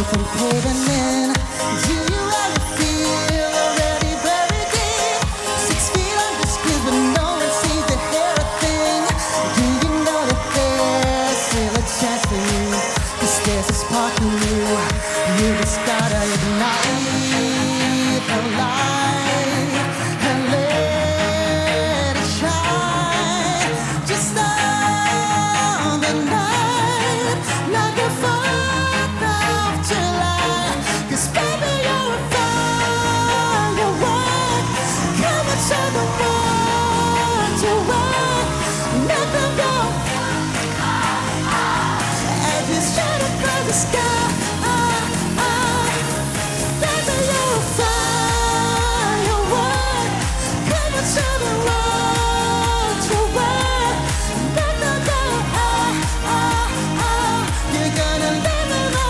from pavement. Do you ever feel already buried deep? 6 feet under skin, but no one sees to hear a thing. Do you know that there's still a chance for you? 'Cause there's a spark in you. You just gotta ignite the light and let it shine. Just on the night, like the 4th of July. 'Cause baby, you're a firework. Come and show the world your work. Let them go as you shoot across the sky. Baby, you're a firework. Come and show the world your work. Let them go. You're gonna let them know.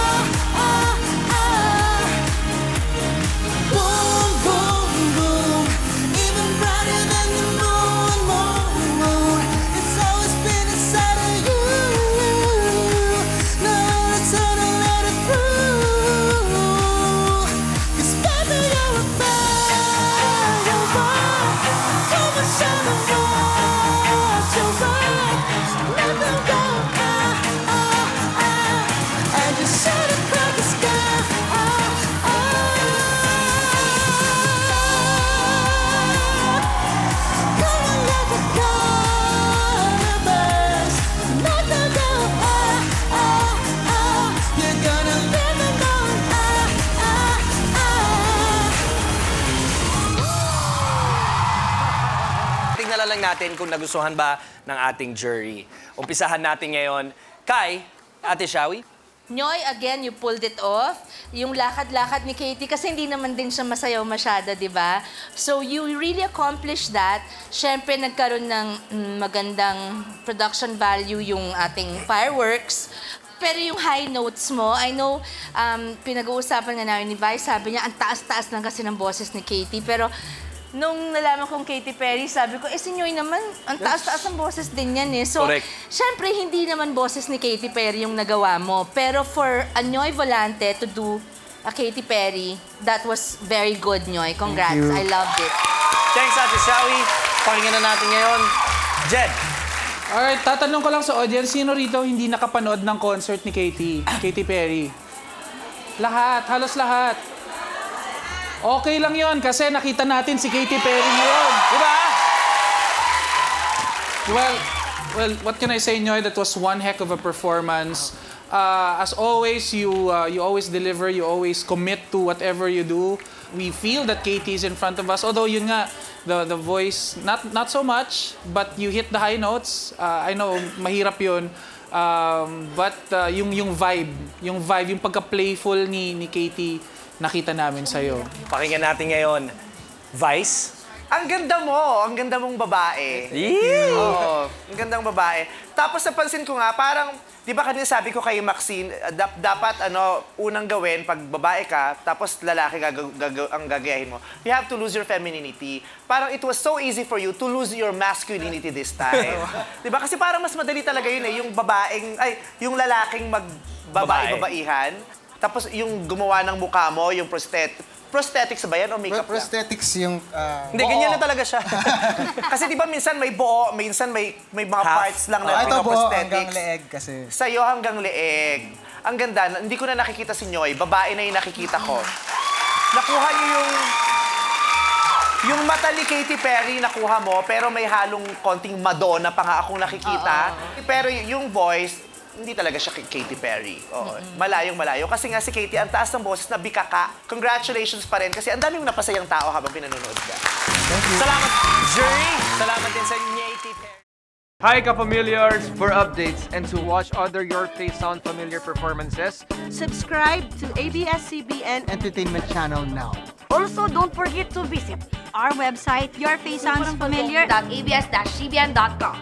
Boom, boom, boom. Even brighter than the moon, moon, moon. It's always been inside of you. Now it's time to let it through. 'Cause baby, you're a firework. Come and show the world your work. Let them go. And you shoot across the sky. Come on, let the color burst. Let them go. You're gonna let them go. Tingnan na lang natin kung nagustuhan ba ng ating jury. Umpisahan natin ngayon kay Ate Shawi. Nyoy, again, you pulled it off. Yung lakad-lakad ni Katie, kasi hindi naman din siya masayaw masyado, di ba? So you really accomplished that. Siyempre, nagkaroon ng magandang production value yung ating fireworks. Pero yung high notes mo, I know, pinag-uusapan nga namin ni Vice, sabi niya, ang taas-taas lang kasi ng boses ni Katie. Pero nung nalaman kong Katy Perry, sabi ko, si Nyoy naman, ang taas-taas ng boses din yan eh. So, correct. Siyempre, hindi naman boses ni Katy Perry yung nagawa mo. Pero for a Nyoy Volante to do a Katy Perry, that was very good, Nyoy. Congrats. I loved it. Thanks, Ate Shawi. Pakinggan na natin ngayon. Jed. Alright, tatanong ko lang sa audience, sino rito hindi nakapanood ng concert ni Katy Perry? Lahat, halos lahat. Okay lang yon kasi nakita natin si Katy Perry ngayon. Diba? Well, what can I say, Nyoy? That was one heck of a performance. As always, you always deliver, you always commit to whatever you do. We feel that Katy is in front of us. Although yun nga, the voice, not so much, but you hit the high notes. I know, mahirap yun. But yung vibe, yung pagka-playful ni Katy, nakita namin sa'yo. Pakinggan natin ngayon. Vice. Ang ganda mong babae. Oo, ang gandang babae. Tapos napansin ko nga, parang, di ba kanina sabi ko kay Maxine, dapat unang gawin, pag babae ka, tapos lalaki ang gagayahin mo, you have to lose your femininity. Parang it was so easy for you to lose your masculinity this time. Di ba? Kasi parang mas madali talaga yun eh, yung lalaking babae-babaihan. Tapos yung gumawa ng mukha mo, yung prosthetics ba yan o makeup lang? Prosthetics yung Hindi, ganyan na talaga siya. Kasi di ba minsan may buo, minsan may mga parts lang na ito mga buo prosthetics. hanggang leeg kasi. Sa'yo hanggang leeg. Ang ganda, hindi ko na nakikita si Nyoy, babae na yung nakikita ko. Nakuha niyo yung mata ni Katy Perry, nakuha mo, pero may halong konting Madonna pa nga akong nakikita. Pero yung voice, hindi talaga siya Katy Perry. Oo. Malayong-malayo. Kasi nga si Katy, ang taas ng boses na bikaka. Congratulations pa rin kasi ang daming napasayang tao habang pinanonood ka. Thank you. Salamat, jury. Salamat din sa Katy Perry. Hi, Kapamiliars! For updates and to watch other Your Face Sound Familiar performances, Subscribe to ABS-CBN Entertainment Channel now. Also, don't forget to visit our website, yourfacesoundsfamiliar.abs-cbn.com.